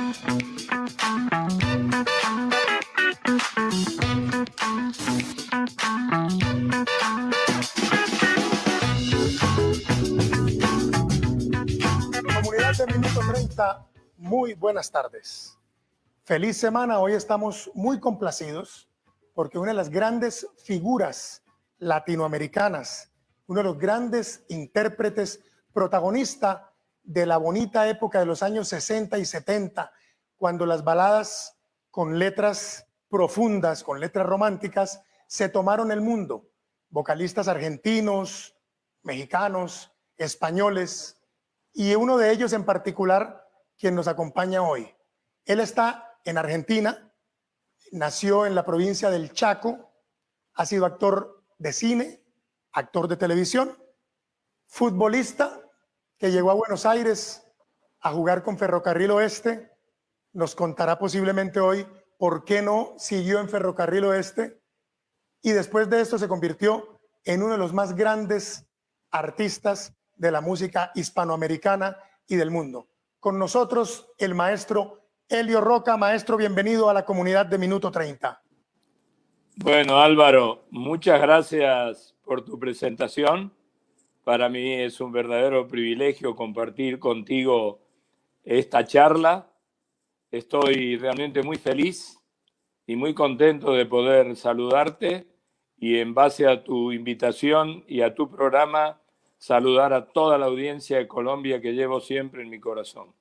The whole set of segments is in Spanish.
Comunidad de Minuto 30, muy buenas tardes. Feliz semana. Hoy estamos muy complacidos porque una de las grandes figuras latinoamericanas, uno de los grandes intérpretes, protagonista de la bonita época de los años 60 y 70, cuando las baladas con letras profundas, con letras románticas, se tomaron el mundo. Vocalistas argentinos, mexicanos, españoles, y uno de ellos en particular, quien nos acompaña hoy. Él está en Argentina, nació en la provincia del Chaco, ha sido actor de cine, actor de televisión, futbolista que llegó a Buenos Aires a jugar con Ferrocarril Oeste. Nos contará posiblemente hoy por qué no siguió en Ferrocarril Oeste, y después de esto se convirtió en uno de los más grandes artistas de la música hispanoamericana y del mundo. Con nosotros el maestro Elio Roca. Maestro, bienvenido a la comunidad de Minuto 30. Bueno, Álvaro, muchas gracias por tu presentación. Para mí es un verdadero privilegio compartir contigo esta charla. Estoy realmente muy feliz y muy contento de poder saludarte y, en base a tu invitación y a tu programa, saludar a toda la audiencia de Colombia que llevo siempre en mi corazón.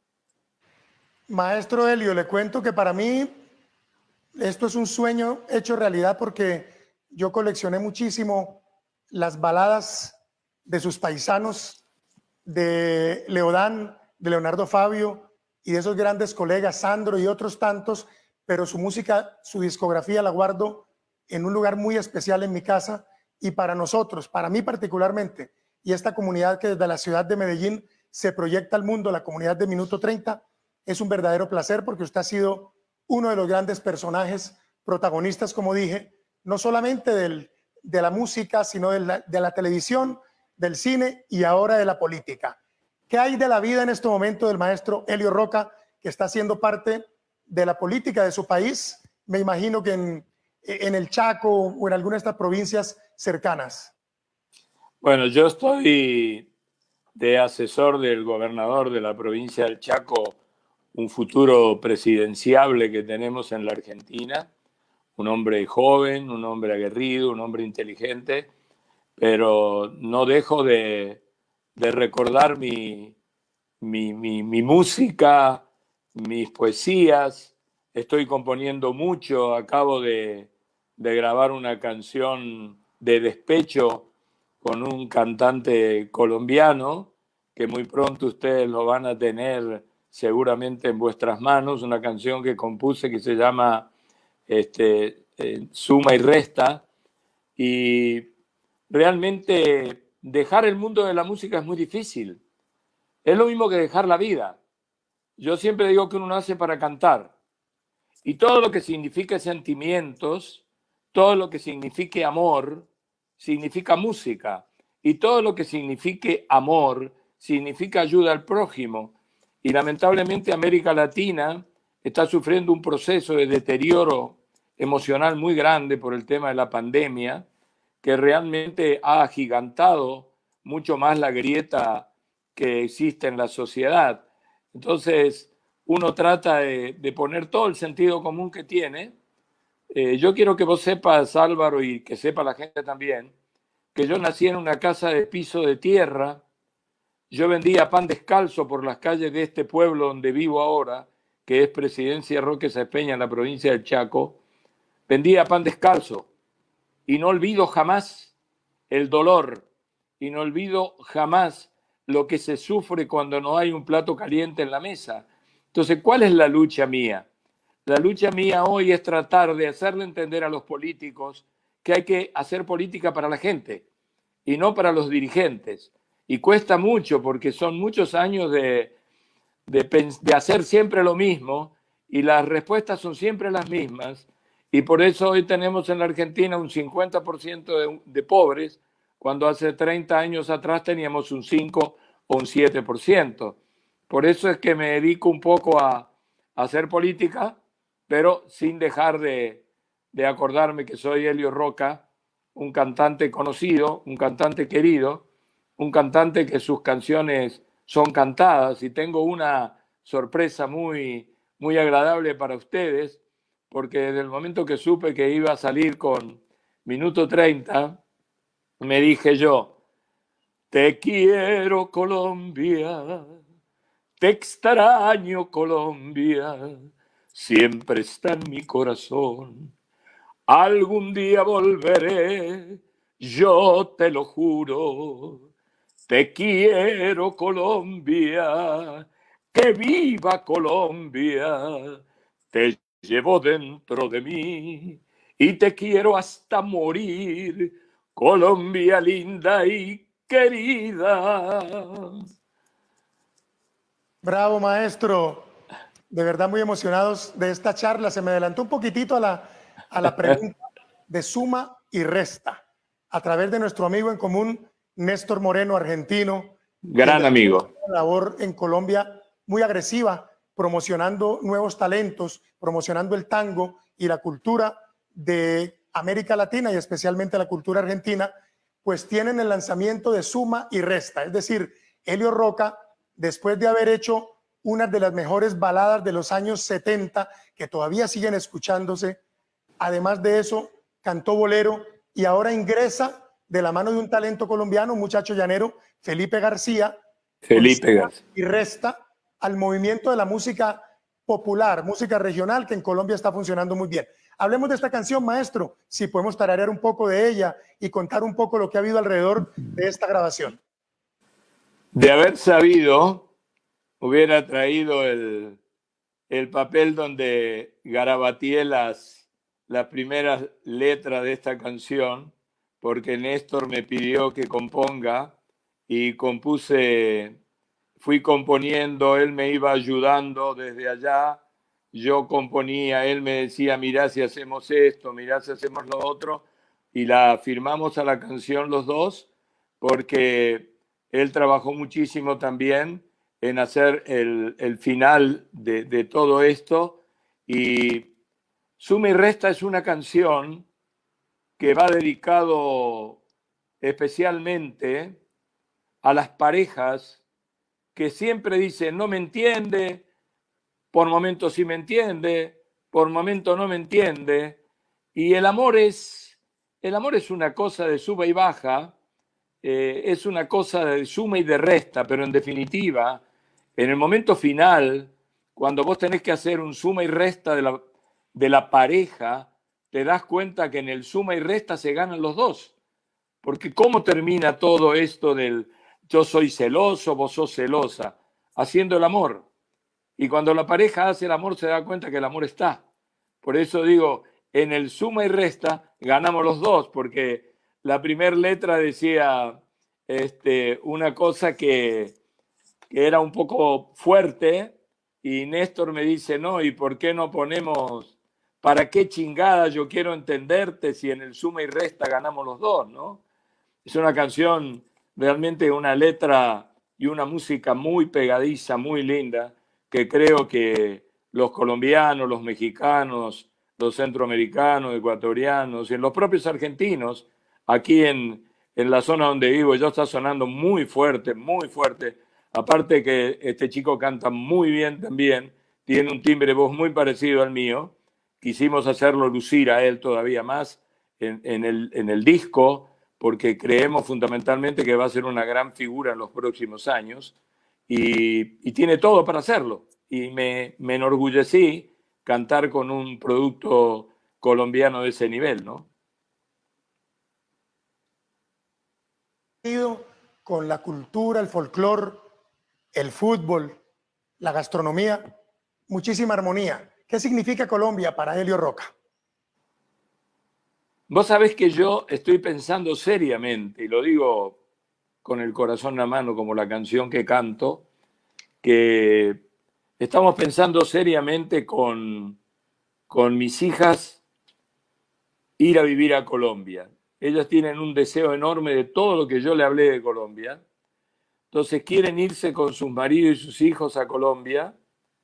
Maestro Elio, le cuento que para mí esto es un sueño hecho realidad, porque yo coleccioné muchísimo las baladas de sus paisanos, de Leodán, de Leonardo Fabio y de esos grandes colegas, Sandro y otros tantos, pero su música, su discografía la guardo en un lugar muy especial en mi casa. Y para nosotros, para mí particularmente, y esta comunidad que desde la ciudad de Medellín se proyecta al mundo, la comunidad de Minuto 30, es un verdadero placer, porque usted ha sido uno de los grandes personajes protagonistas, como dije, no solamente de la música, sino de la televisión, del cine y ahora de la política. ¿Qué hay de la vida en este momento del maestro Elio Roca, que está siendo parte de la política de su país? Me imagino que en el Chaco o en alguna de estas provincias cercanas. Bueno, yo estoy de asesor del gobernador de la provincia del Chaco, un futuro presidenciable que tenemos en la Argentina, un hombre joven, un hombre aguerrido, un hombre inteligente, pero no dejo de recordar mi música, mis poesías. Estoy componiendo mucho, acabo de grabar una canción de despecho con un cantante colombiano que muy pronto ustedes lo van a tener seguramente en vuestras manos, una canción que compuse que se llama Suma y Resta. Y realmente dejar el mundo de la música es muy difícil. Es lo mismo que dejar la vida. Yo siempre digo que uno nace para cantar, y todo lo que signifique sentimientos, todo lo que signifique amor, significa música, y todo lo que signifique amor significa ayuda al prójimo. Y lamentablemente América Latina está sufriendo un proceso de deterioro emocional muy grande por el tema de la pandemia, que realmente ha agigantado mucho más la grieta que existe en la sociedad. Entonces uno trata de poner todo el sentido común que tiene. Yo quiero que vos sepas, Álvaro, y que sepa la gente también, que yo nací en una casa de piso de tierra. Yo vendía pan descalzo por las calles de este pueblo donde vivo ahora, que es Presidencia Roque Sáenz en la provincia del Chaco. Vendía pan descalzo, y no olvido jamás el dolor, y no olvido jamás lo que se sufre cuando no hay un plato caliente en la mesa. Entonces, ¿cuál es la lucha mía? La lucha mía hoy es tratar de hacerle entender a los políticos que hay que hacer política para la gente y no para los dirigentes. Y cuesta mucho, porque son muchos años de hacer siempre lo mismo, y las respuestas son siempre las mismas. Y por eso hoy tenemos en la Argentina un 50% de pobres, cuando hace 30 años atrás teníamos un 5 o un 7%. Por eso es que me dedico un poco a hacer política, pero sin dejar de acordarme que soy Elio Roca, un cantante conocido, un cantante querido, un cantante que sus canciones son cantadas, y tengo una sorpresa muy, muy agradable para ustedes, porque desde el momento que supe que iba a salir con Minuto 30, me dije yo: te quiero, Colombia, te extraño, Colombia, siempre está en mi corazón. Algún día volveré, yo te lo juro. Te quiero, Colombia, que viva Colombia. Te llevo dentro de mí y te quiero hasta morir, Colombia linda y querida. Bravo, maestro. De verdad muy emocionados de esta charla. Se me adelantó un poquitito a la pregunta de suma y resta a través de nuestro amigo en común, Néstor Moreno, argentino, quien Gran amigo. una labor en Colombia muy agresiva, promocionando nuevos talentos, promocionando el tango y la cultura de América Latina y especialmente la cultura argentina, pues tienen el lanzamiento de Suma y Resta. Es decir, Elio Roca, después de haber hecho una de las mejores baladas de los años 70, que todavía siguen escuchándose, además de eso, cantó bolero y ahora ingresa de la mano de un talento colombiano, un muchacho llanero, Felipe García, Felipe García. Y Resta al movimiento de la música popular, música regional, que en Colombia está funcionando muy bien. Hablemos de esta canción, maestro, si podemos tararear un poco de ella y contar un poco lo que ha habido alrededor de esta grabación. De haber sabido, hubiera traído el papel donde garabateé las primeras letras de esta canción, porque Néstor me pidió que componga y compuse, fui componiendo, él me iba ayudando desde allá, yo componía, él me decía: mirá si hacemos esto, mirá si hacemos lo otro, y la firmamos a la canción los dos, porque él trabajó muchísimo también en hacer el final de todo esto. Y Suma y Resta es una canción que va dedicado especialmente a las parejas que siempre dicen: no me entiende, por momentos sí me entiende, por momentos no me entiende. Y el amor es una cosa de suma y baja, es una cosa de suma y de resta, pero en definitiva, en el momento final, cuando vos tenés que hacer un suma y resta de la pareja, te das cuenta que en el suma y resta se ganan los dos. Porque ¿cómo termina todo esto del yo soy celoso, vos sos celosa? Haciendo el amor. Y cuando la pareja hace el amor se da cuenta que el amor está. Por eso digo, en el suma y resta ganamos los dos, porque la primera letra decía una cosa que era un poco fuerte, y Néstor me dice: no, ¿y por qué no ponemos para qué chingada yo quiero entenderte si en el suma y resta ganamos los dos, ¿no? Es una canción, realmente una letra y una música muy pegadiza, muy linda, que creo que los colombianos, los mexicanos, los centroamericanos, ecuatorianos y los propios argentinos, aquí en la zona donde vivo, ya está sonando muy fuerte, muy fuerte. Aparte que este chico canta muy bien también, tiene un timbre de voz muy parecido al mío. Quisimos hacerlo lucir a él todavía más en el disco, porque creemos fundamentalmente que va a ser una gran figura en los próximos años, y tiene todo para hacerlo. Y me enorgullecí cantar con un producto colombiano de ese nivel, ¿no? Con la cultura, el folclore, el fútbol, la gastronomía, muchísima armonía. ¿Qué significa Colombia para Elio Roca? Vos sabés que yo estoy pensando seriamente, y lo digo con el corazón en la mano, como la canción que canto, que estamos pensando seriamente con mis hijas ir a vivir a Colombia. Ellas tienen un deseo enorme de todo lo que yo le hablé de Colombia. Entonces quieren irse con sus maridos y sus hijos a Colombia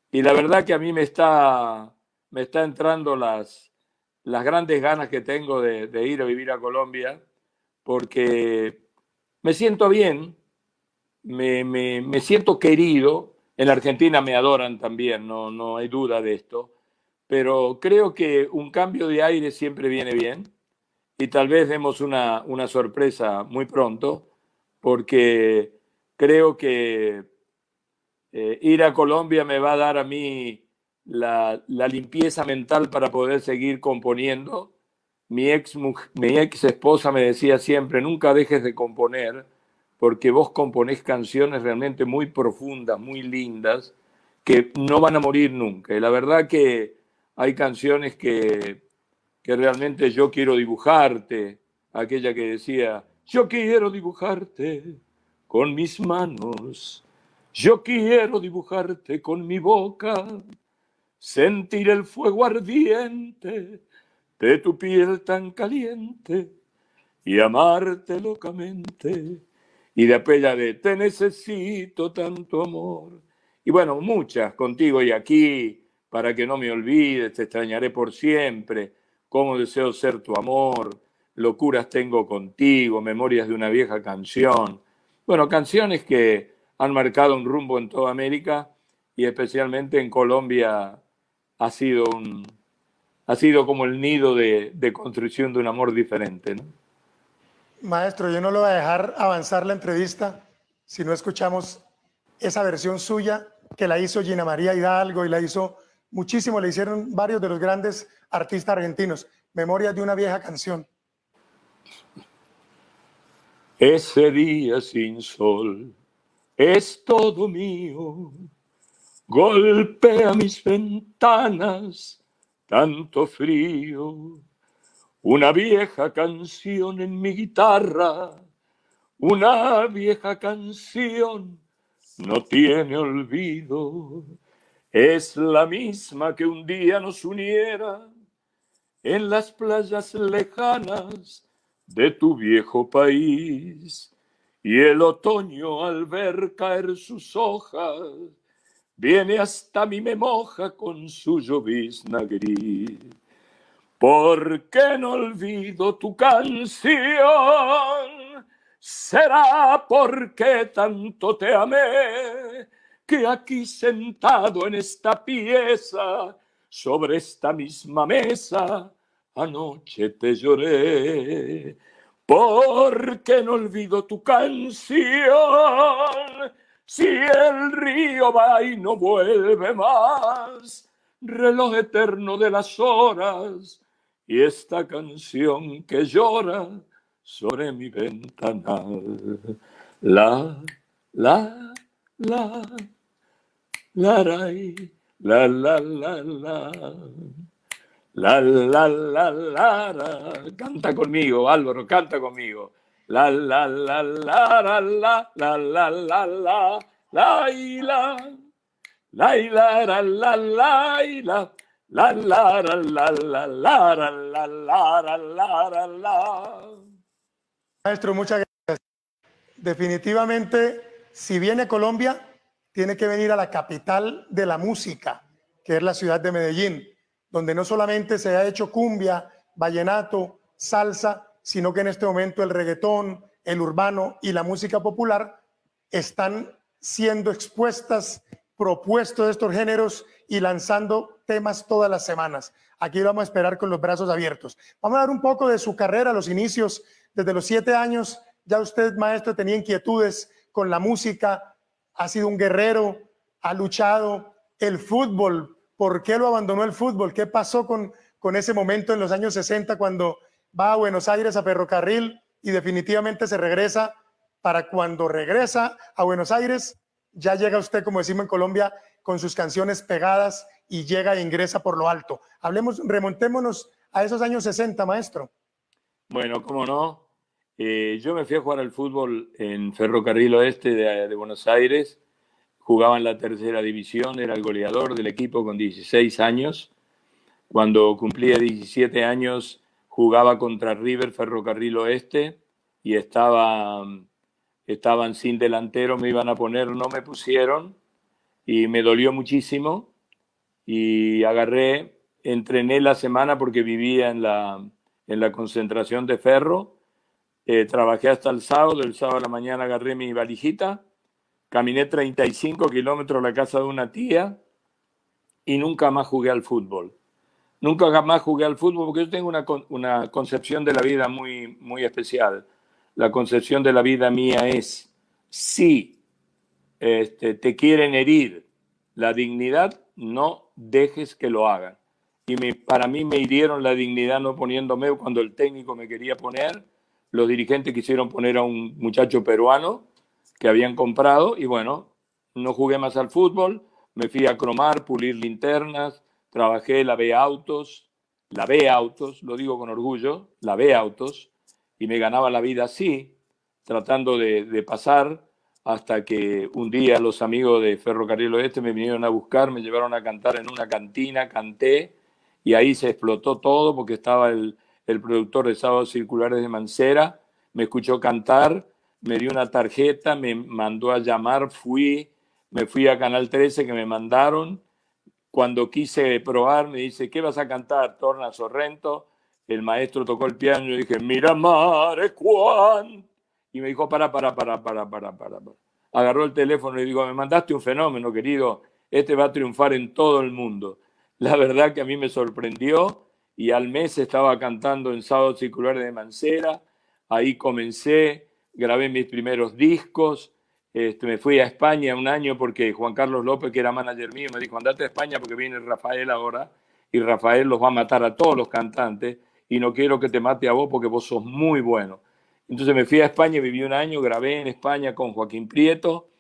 Y la verdad que a mí me está entrando las grandes ganas que tengo de ir a vivir a Colombia, porque me siento bien, me siento querido. En Argentina me adoran también, no hay duda de esto, pero creo que un cambio de aire siempre viene bien y tal vez demos una sorpresa muy pronto, porque creo que ir a Colombia me va a dar a mí la limpieza mental para poder seguir componiendo. Mi ex esposa me decía siempre, nunca dejes de componer, porque vos componés canciones realmente muy profundas, muy lindas, que no van a morir nunca. Y la verdad que hay canciones que realmente yo quiero dibujarte, aquella que decía, yo quiero dibujarte con mis manos, yo quiero dibujarte con mi boca, sentir el fuego ardiente de tu piel tan caliente y amarte locamente. Y de aquella de te necesito tanto amor. Y bueno, muchas contigo y aquí, para que no me olvides, te extrañaré por siempre, cómo deseo ser tu amor, locuras tengo contigo, memorias de una vieja canción. Bueno, canciones que han marcado un rumbo en toda América y especialmente en Colombia ha sido ha sido como el nido de construcción de un amor diferente, ¿no? Maestro, yo no lo voy a dejar avanzar la entrevista si no escuchamos esa versión suya que la hizo Gina María Hidalgo y la hizo muchísimo, le hicieron varios de los grandes artistas argentinos. Memorias de una vieja canción. Ese día sin sol es todo mío, golpea mis ventanas, tanto frío, una vieja canción en mi guitarra, una vieja canción no tiene olvido, es la misma que un día nos uniera en las playas lejanas de tu viejo país. Y el otoño al ver caer sus hojas viene hasta mí, me moja con su llovizna gris. ¿Por qué no olvido tu canción? ¿Será porque tanto te amé que aquí sentado en esta pieza, sobre esta misma mesa, anoche te lloré? ¿Por qué no olvido tu canción? Si el río va y no vuelve más, reloj eterno de las horas, y esta canción que llora sobre mi ventanal. La, la, la, la, la, la, la, la. La, la. Canta conmigo, Álvaro, canta conmigo. La, la, la, la. La, y la. La, y la, la, y la. La. Maestro, muchas gracias. Definitivamente, si viene a Colombia, tiene que venir a la capital de la música, que es la ciudad de Medellín, donde no solamente se ha hecho cumbia, vallenato, salsa, sino que en este momento el reggaetón, el urbano y la música popular están siendo expuestas, propuestos estos géneros y lanzando temas todas las semanas. Aquí lo vamos a esperar con los brazos abiertos. Vamos a dar un poco de su carrera, los inicios. Desde los 7 años, ya usted, maestro, tenía inquietudes con la música, ha sido un guerrero, ha luchado. El fútbol, ¿por qué lo abandonó el fútbol? ¿Qué pasó con ese momento en los años 60 cuando va a Buenos Aires a Ferrocarril y definitivamente se regresa? Para cuando regresa a Buenos Aires, ya llega usted, como decimos en Colombia, con sus canciones pegadas y llega e ingresa por lo alto. Hablemos, remontémonos a esos años 60, maestro. Bueno, cómo no. Yo me fui a jugar al fútbol en Ferrocarril Oeste de Buenos Aires. Jugaba en la tercera división, era el goleador del equipo con 16 años. Cuando cumplía 17 años jugaba contra River Ferrocarril Oeste y estaban sin delantero, me iban a poner, no me pusieron y me dolió muchísimo y entrené la semana porque vivía en la concentración de Ferro. Trabajé hasta el sábado a la mañana agarré mi valijita, caminé 35 kilómetros a la casa de una tía y nunca más jugué al fútbol. Nunca más jugué al fútbol porque yo tengo una concepción de la vida muy, muy especial. La concepción de la vida mía es, si te quieren herir la dignidad, no dejes que lo hagan. Y para mí me hirieron la dignidad no poniéndome cuando el técnico me quería poner. Los dirigentes quisieron poner a un muchacho peruano que habían comprado y bueno, no jugué más al fútbol, me fui a cromar, pulir linternas, trabajé, lavé autos, lo digo con orgullo, lavé autos y me ganaba la vida así, tratando de pasar hasta que un día los amigos de Ferrocarril Oeste me vinieron a buscar, me llevaron a cantar en una cantina, canté y ahí se explotó todo porque estaba el productor de Sábados Circulares de Mancera, me escuchó cantar, me dio una tarjeta, me mandó a llamar, me fui a Canal 13 que me mandaron. Cuando quise probar, me dice, ¿qué vas a cantar? Torna Sorrento. El maestro tocó el piano y yo dije, mira mare Juan. Y me dijo, para. Agarró el teléfono y digo, me mandaste un fenómeno, querido. Este va a triunfar en todo el mundo. La verdad que a mí me sorprendió y al mes estaba cantando en Sábados Circulares de Mancera. Ahí comencé, grabé mis primeros discos. Me fui a España un año porque Juan Carlos López, que era manager mío, me dijo, andate a España porque viene Rafael ahora y Rafael los va a matar a todos los cantantes y no quiero que te mate a vos porque vos sos muy bueno. Entonces me fui a España, viví un año, grabé en España con Joaquín Prieto,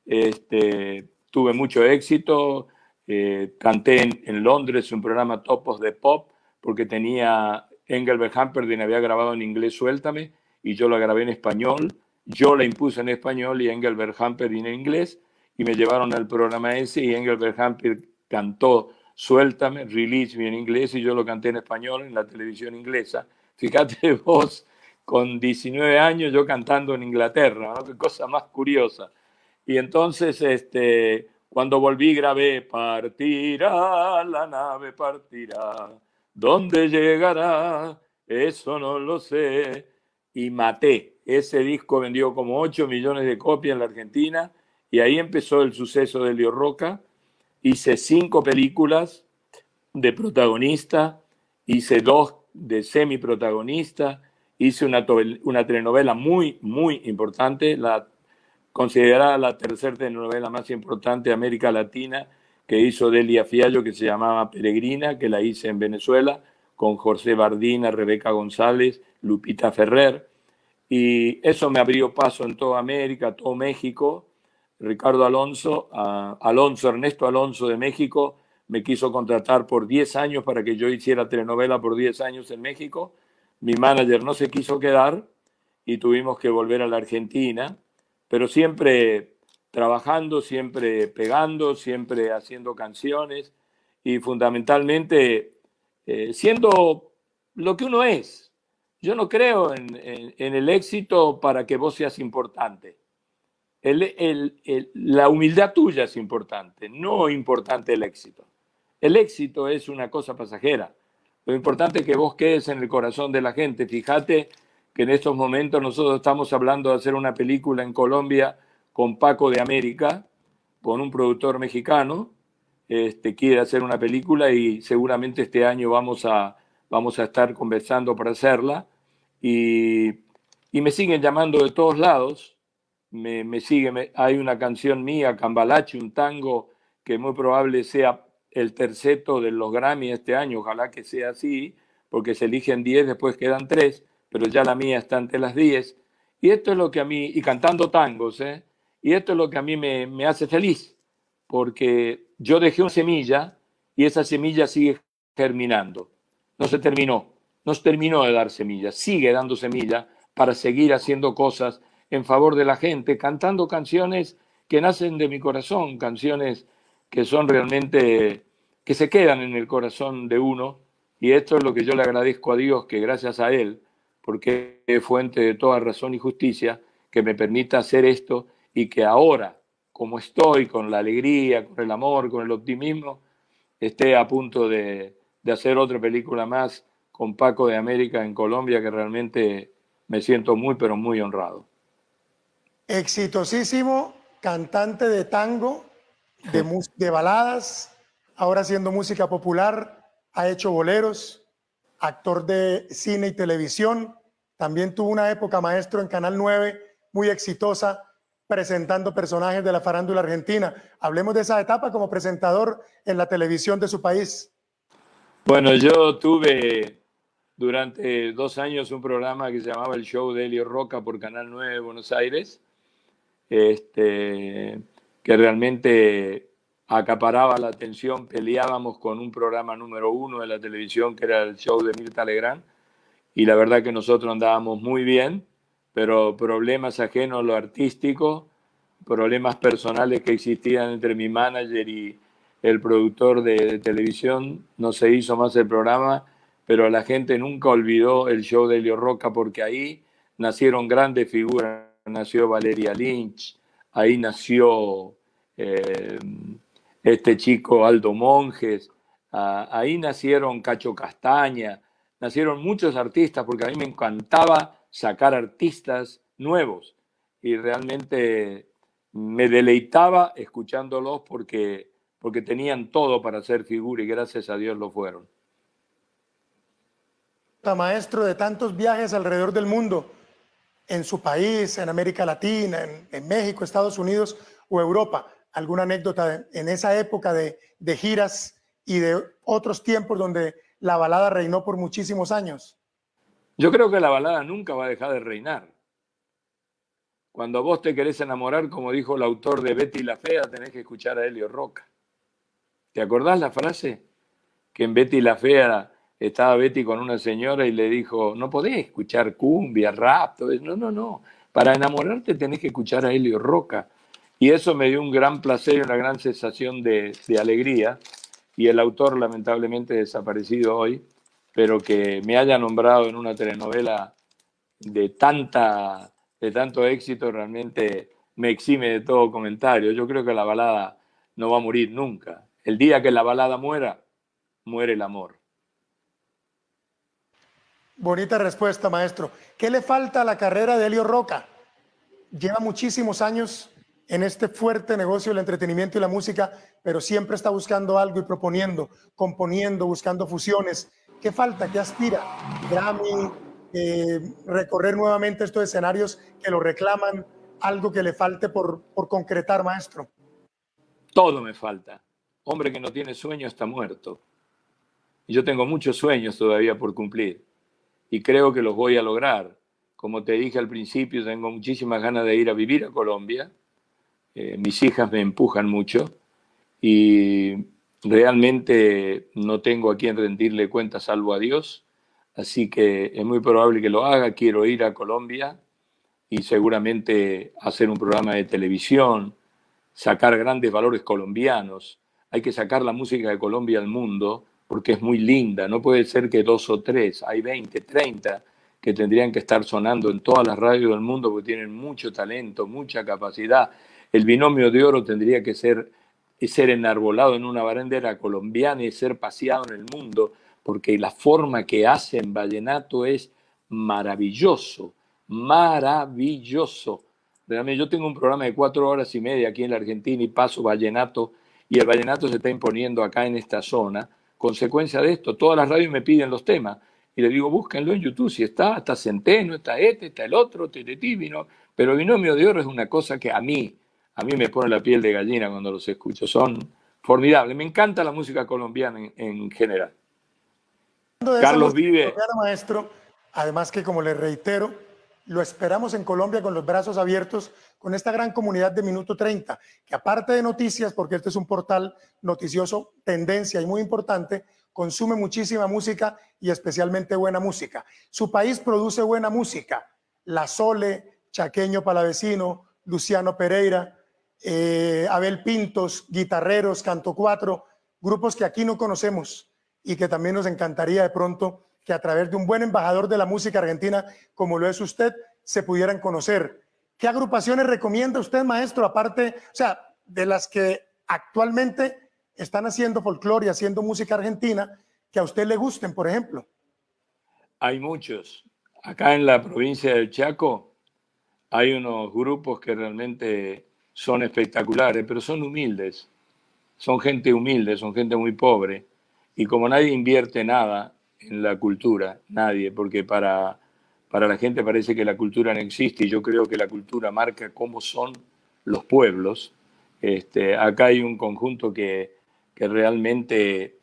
tuve mucho éxito, canté en Londres un programa Topos de Pop porque tenía Engelbert Humperdinck, había grabado en inglés Suéltame y yo la grabé en español. Yo la impuse en español y Engelbert Humperdinck en inglés y me llevaron al programa ese y Engelbert Humperdinck cantó Suéltame, Release Me en inglés y yo lo canté en español en la televisión inglesa. Fíjate vos, con 19 años yo cantando en Inglaterra, ¿no? Qué cosa más curiosa. Y entonces, cuando volví grabé Partirá, la nave partirá, ¿dónde llegará? Eso no lo sé. Y maté. Ese disco vendió como 8 millones de copias en la Argentina y ahí empezó el suceso de Elio Roca. Hice 5 películas de protagonista, hice 2 de semiprotagonista, hice una telenovela muy, muy importante, considerada la tercera telenovela más importante de América Latina, que hizo Delia Fiallo, que se llamaba Peregrina, que la hice en Venezuela, con José Bardina, Rebeca González, Lupita Ferrer. Y eso me abrió paso en toda América, todo México. Ricardo Alonso, Ernesto Alonso de México, me quiso contratar por 10 años para que yo hiciera telenovela por 10 años en México. Mi manager no se quiso quedar y tuvimos que volver a la Argentina, pero siempre trabajando, siempre pegando, siempre haciendo canciones y fundamentalmente siendo lo que uno es. Yo no creo en el éxito para que vos seas importante. La humildad tuya es importante, no importante el éxito. El éxito es una cosa pasajera. Lo importante es que vos quedes en el corazón de la gente. Fíjate que en estos momentos nosotros estamos hablando de hacer una película en Colombia con Paco de América, con un productor mexicano. Quiere hacer una película y seguramente este año vamos a estar conversando para hacerla. Y me siguen llamando de todos lados. Hay una canción mía, Cambalache, un tango que muy probable sea el terceto de los Grammy este año, ojalá que sea así, porque se eligen 10, después quedan 3, pero ya la mía está entre las 10. Y esto es lo que a mí, y cantando tangos, y esto es lo que a mí me hace feliz, porque yo dejé una semilla y esa semilla sigue germinando. No se terminó de dar semillas, sigue dando semilla para seguir haciendo cosas en favor de la gente, cantando canciones que nacen de mi corazón, canciones que son realmente, que se quedan en el corazón de uno, y esto es lo que yo le agradezco a Dios, que gracias a Él, porque es fuente de toda razón y justicia, que me permita hacer esto, y que ahora, como estoy, con la alegría, con el amor, con el optimismo, esté a punto de hacer otra película más con Paco de América en Colombia, que realmente me siento muy, pero muy honrado. Exitosísimo cantante de tango, de baladas, ahora haciendo música popular, ha hecho boleros, actor de cine y televisión. También tuvo una época maestro en Canal 9, muy exitosa, presentando personajes de la farándula argentina. Hablemos de esa etapa como presentador en la televisión de su país. Bueno, yo tuve durante 2 años un programa que se llamaba El Show de Elio Roca por Canal 9 de Buenos Aires, que realmente acaparaba la atención. Peleábamos con un programa número 1 de la televisión, que era el show de Mirta Legrand, y la verdad que nosotros andábamos muy bien, pero problemas ajenos a lo artístico, problemas personales que existían entre mi manager y el productor de televisión, no se hizo más el programa, pero la gente nunca olvidó el show de Elio Roca, porque ahí nacieron grandes figuras. Nació Valeria Lynch, ahí nació este chico Aldo Monjes, ahí nacieron Cacho Castaña, nacieron muchos artistas, porque a mí me encantaba sacar artistas nuevos y realmente me deleitaba escuchándolos porque tenían todo para ser figura y gracias a Dios lo fueron. Maestro de tantos viajes alrededor del mundo, en su país, en América Latina, en México, Estados Unidos o Europa. ¿Alguna anécdota en esa época de giras y de otros tiempos donde la balada reinó por muchísimos años? Yo creo que la balada nunca va a dejar de reinar. Cuando vos te querés enamorar, como dijo el autor de Betty la Fea, tenés que escuchar a Elio Roca. ¿Te acordás la frase? Que en Betty la Fea estaba Betty con una señora y le dijo, no podés escuchar cumbia, rap, todo eso. No, no, no. Para enamorarte tenés que escuchar a Elio Roca. Y eso me dio un gran placer y una gran sensación de alegría. Y el autor lamentablemente desaparecido hoy, pero que me haya nombrado en una telenovela de tanto éxito, realmente me exime de todo comentario. Yo creo que la balada no va a morir nunca. El día que la balada muera, muere el amor. Bonita respuesta, maestro. ¿Qué le falta a la carrera de Elio Roca? Lleva muchísimos años en este fuerte negocio del entretenimiento y la música, pero siempre está buscando algo y proponiendo, componiendo, buscando fusiones. ¿Qué falta? ¿Qué aspira? Grammy, recorrer nuevamente estos escenarios que lo reclaman, algo que le falte por concretar, maestro. Todo me falta. Hombre que no tiene sueño está muerto. Y yo tengo muchos sueños todavía por cumplir y creo que los voy a lograr. Como te dije al principio, tengo muchísimas ganas de ir a vivir a Colombia. Mis hijas me empujan mucho y realmente no tengo a quien rendirle cuentas salvo a Dios. Así que es muy probable que lo haga. Quiero ir a Colombia y seguramente hacer un programa de televisión, sacar grandes valores colombianos. Hay que sacar la música de Colombia al mundo porque es muy linda. No puede ser que 2 o 3, hay 20, 30 que tendrían que estar sonando en todas las radios del mundo porque tienen mucho talento, mucha capacidad. El binomio de oro tendría que ser enarbolado en una bandera colombiana y ser paseado en el mundo, porque la forma que hacen vallenato es maravilloso, maravilloso. Realmente yo tengo un programa de 4 horas y media aquí en la Argentina y paso vallenato, y el vallenato se está imponiendo acá en esta zona. Consecuencia de esto, todas las radios me piden los temas y le digo, búsquenlo en YouTube, si está Centeno, está está el otro, vino. Pero Binomio de Oro es una cosa que a mí me pone la piel de gallina cuando los escucho, son formidables. Me encanta la música colombiana en general. Carlos Vive. Maestro, además que como le reitero, lo esperamos en Colombia con los brazos abiertos, con esta gran comunidad de Minuto 30, que aparte de noticias, porque este es un portal noticioso, tendencia y muy importante, consume muchísima música y especialmente buena música. Su país produce buena música. La Sole, Chaqueño Palavecino, Luciano Pereira, Abel Pintos, guitarreros, Canto Cuatro, grupos que aquí no conocemos y que también nos encantaría de pronto que a través de un buen embajador de la música argentina, como lo es usted, se pudieran conocer. ¿Qué agrupaciones recomienda usted, maestro, aparte, o sea, de las que actualmente están haciendo folclore y haciendo música argentina que a usted le gusten, por ejemplo? Hay muchos. Acá en la provincia del Chaco hay unos grupos que realmente son espectaculares, pero son humildes. Son gente humilde, son gente muy pobre. Y como nadie invierte nada en la cultura, nadie, porque para la gente parece que la cultura no existe, y yo creo que la cultura marca cómo son los pueblos. Acá hay un conjunto que realmente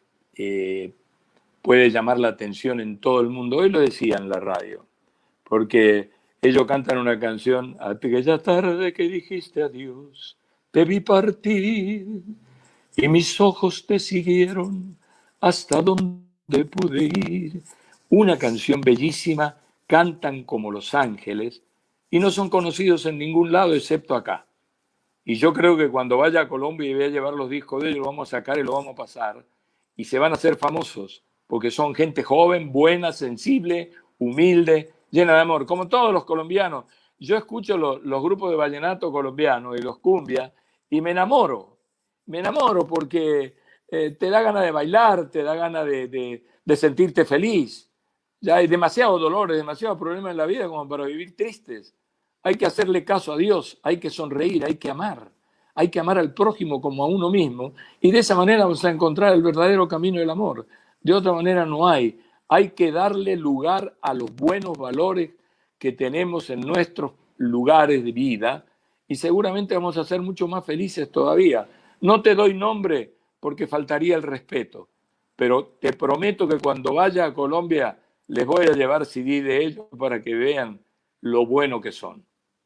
puede llamar la atención en todo el mundo. Hoy lo decía en la radio, porque ellos cantan una canción: aquella tarde que dijiste adiós, te vi partir y mis ojos te siguieron hasta donde pude ir. Una canción bellísima, cantan como los ángeles y no son conocidos en ningún lado excepto acá. Y yo creo que cuando vaya a Colombia y voy a llevar los discos de ellos, lo vamos a sacar y lo vamos a pasar. Y se van a hacer famosos, porque son gente joven, buena, sensible, humilde, llena de amor, como todos los colombianos. Yo escucho los grupos de vallenato colombiano y los cumbias y me enamoro. Me enamoro porque te da ganas de bailar, te da ganas de sentirte feliz. Ya hay demasiados dolores, demasiados problemas en la vida como para vivir tristes. Hay que hacerle caso a Dios, hay que sonreír, hay que amar al prójimo como a uno mismo, y de esa manera vamos a encontrar el verdadero camino del amor. De otra manera no hay. Hay que darle lugar a los buenos valores que tenemos en nuestros lugares de vida, y seguramente vamos a ser mucho más felices todavía. No te doy nombre porque faltaría el respeto, pero te prometo que cuando vaya a Colombia les voy a llevar CD de ellos para que vean lo bueno que son.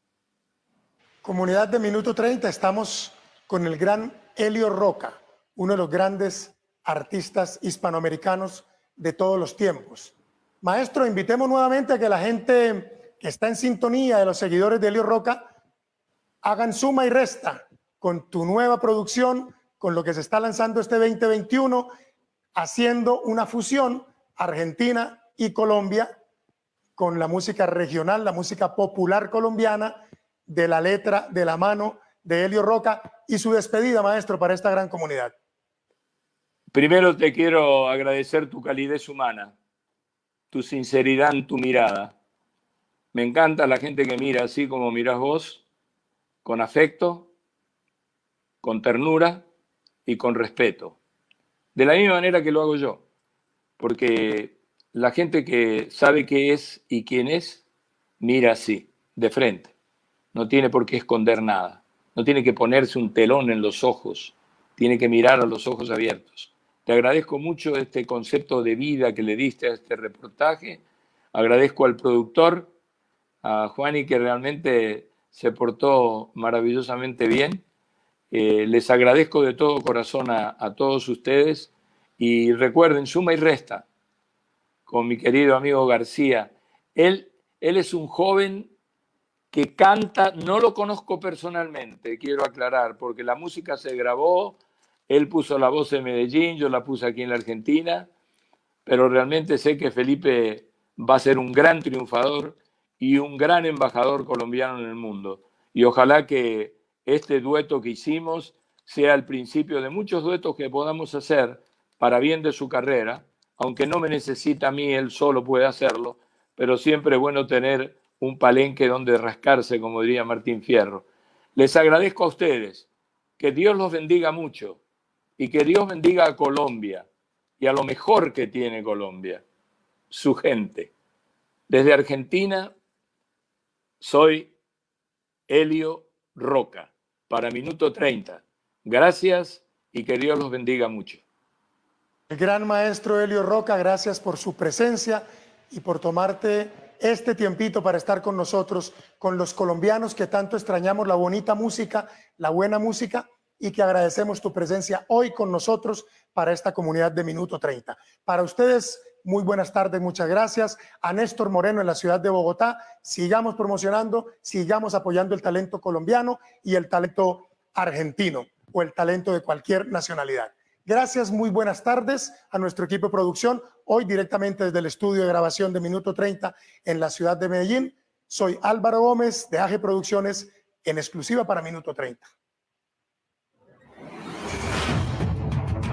Comunidad de Minuto 30, estamos con el gran Elio Roca, uno de los grandes artistas hispanoamericanos de todos los tiempos. Maestro, invitemos nuevamente a que la gente que está en sintonía de los seguidores de Elio Roca hagan suma y resta con tu nueva producción, con lo que se está lanzando este 2021, haciendo una fusión Argentina y Colombia con la música regional, la música popular colombiana, de la letra, de la mano de Elio Roca, y su despedida, maestro, para esta gran comunidad. Primero te quiero agradecer tu calidez humana, tu sinceridad en tu mirada. Me encanta la gente que mira así como mirás vos, con afecto, con ternura y con respeto. De la misma manera que lo hago yo, porque la gente que sabe qué es y quién es, mira así, de frente. No tiene por qué esconder nada, no tiene que ponerse un telón en los ojos, tiene que mirar a los ojos abiertos. Te agradezco mucho este concepto de vida que le diste a este reportaje. Agradezco al productor, a Juani, que realmente se portó maravillosamente bien. Les agradezco de todo corazón a todos ustedes, y recuerden, suma y resta con mi querido amigo García. Él es un joven que canta, no lo conozco personalmente, quiero aclarar, porque la música se grabó, él puso la voz en Medellín, yo la puse aquí en la Argentina, pero realmente sé que Felipe va a ser un gran triunfador y un gran embajador colombiano en el mundo. Y ojalá que este dueto que hicimos sea el principio de muchos duetos que podamos hacer para bien de su carrera, aunque no me necesita a mí, él solo puede hacerlo, pero siempre es bueno tener un palenque donde rascarse, como diría Martín Fierro. Les agradezco a ustedes, que Dios los bendiga mucho y que Dios bendiga a Colombia y a lo mejor que tiene Colombia, su gente. Desde Argentina, soy Elio Roca, para Minuto 30. Gracias y que Dios los bendiga mucho. El gran maestro Elio Roca, gracias por su presencia y por tomarte este tiempito para estar con nosotros, con los colombianos que tanto extrañamos la bonita música, la buena música, y que agradecemos tu presencia hoy con nosotros para esta comunidad de Minuto 30. Para ustedes, muy buenas tardes, muchas gracias. A Néstor Moreno en la ciudad de Bogotá, sigamos promocionando, sigamos apoyando el talento colombiano y el talento argentino o el talento de cualquier nacionalidad. Gracias, muy buenas tardes a nuestro equipo de producción. Hoy directamente desde el estudio de grabación de Minuto 30 en la ciudad de Medellín. Soy Álvaro Gómez de AG Producciones en exclusiva para Minuto 30.